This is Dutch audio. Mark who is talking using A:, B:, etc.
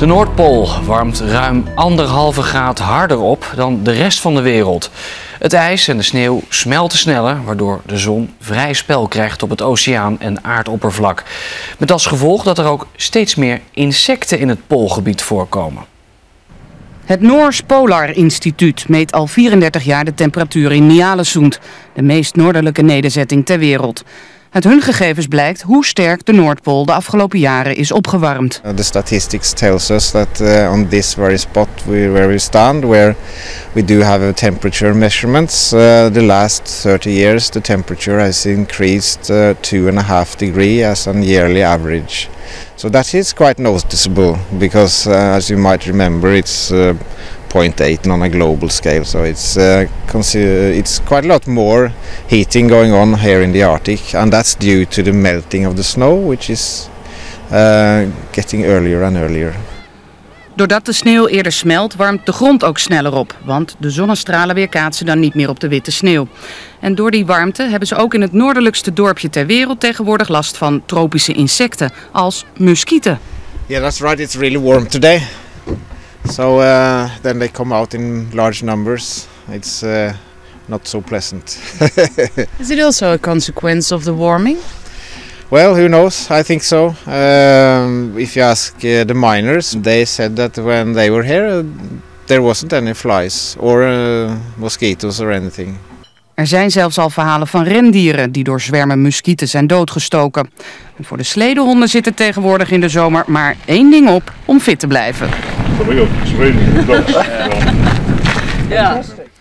A: De Noordpool warmt ruim 1,5 graad harder op dan de rest van de wereld. Het ijs en de sneeuw smelten sneller, waardoor de zon vrij spel krijgt op het oceaan- en aardoppervlak. Met als gevolg dat er ook steeds meer insecten in het poolgebied voorkomen.
B: Het Noors Polar Instituut meet al 34 jaar de temperatuur in Ny-Ålesund, de meest noordelijke nederzetting ter wereld. Uit hun gegevens blijkt hoe sterk de Noordpool de afgelopen jaren is opgewarmd.
C: The statistics tells us that on this very spot where we stand, where we do have temperature measurements, the last 30 years the temperature has increased 2.5 degrees as an yearly average. So that is quite noticeable because, as you might remember, it's 0.8 on a global scale. So it's quite a lot more heating going on here in the Arctic, and that's due to the melting of the snow, which is getting earlier and earlier.
B: Doordat de sneeuw eerder smelt, warmt de grond ook sneller op, want de zonnestralen weerkaatsen dan niet meer op de witte sneeuw. En door die warmte hebben ze ook in het noordelijkste dorpje ter wereld tegenwoordig last van tropische insecten, als muskieten.
C: Yeah, that's right. It's really warm today. So then they come out in large numbers. It's not so pleasant.
D: Is it also a consequence of the warming?
C: Well, who knows? I think so. If you ask the miners, they said that when they were here, there wasn't any flies or mosquitoes or anything.
B: Er zijn zelfs al verhalen van rendieren die door zwermen muskieten zijn doodgestoken. En voor de sledehonden zit er tegenwoordig in de zomer maar één ding op om fit te blijven.
E: Ja.